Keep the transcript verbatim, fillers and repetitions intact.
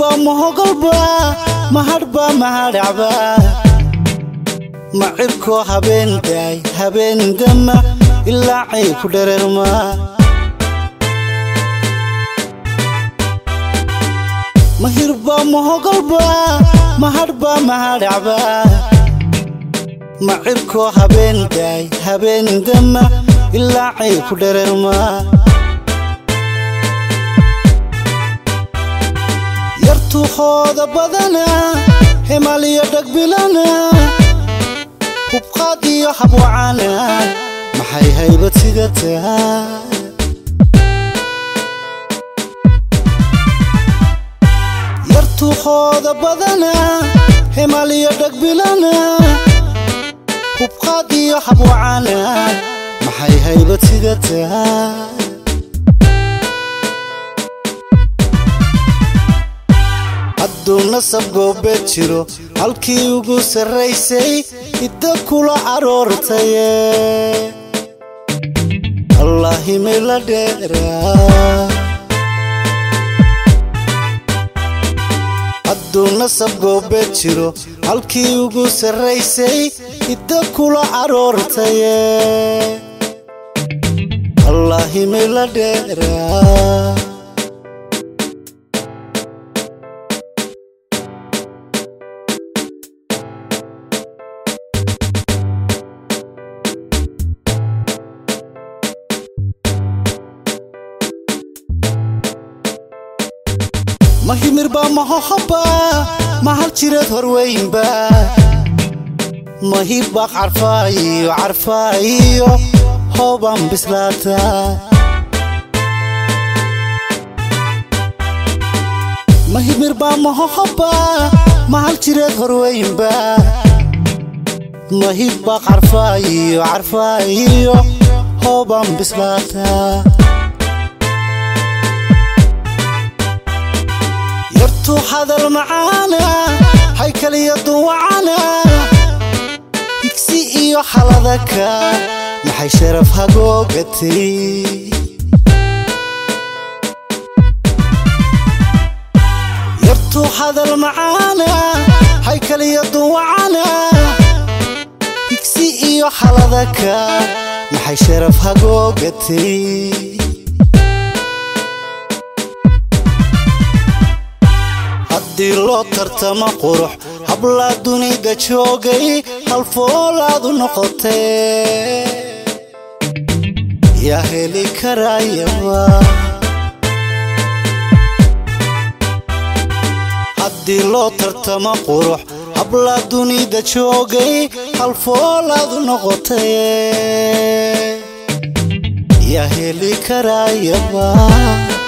mahirba mahogolba maharba maharaba macirko habeen day habeen dama ilaa ay ku dhereerma mahirba mahogolba maharba maharaba macirko habeen day habeen dama ilaa ay ku dhereerma Yartu Hoodo Badana Himaaliya dhagbilana hubqaad iyo habwaana maxay haybad sidataa Yartu Hoodo Badana Himaaliya dhagbilana hubqaad iyo habwaana maxay haybad sidataa Aduna sabgo bejiro halkii ugu sareysay idda kula aroortay Allahi mila dheera Aduna sabgo bejiro halkii ugu sareysay idda kula aroortay Allahi mila dheera Mahimirba mahaba mahal jireed horweynba Mahibba carfaayo carfaayo hooban bislaata Mahimirba mahaba mahal jireed horweynba Mahibba carfaayo carfaayo hooban bislaata Yartu hadal macaana haykal iyo duwacana higsi iyo xaladaka maxay sharaf hagoogatay Yartu hadal macaana haykal iyo duwacana higsi iyo xaladaka maxay sharaf hagoogatay Haddii loo tartamo qurux habla dunida joogay hal foolaad u noqotay yaa heli karayaba Haddii loo tartamo qurux habla dunida joogay hal foolaad u noqotay yaa heli karayaba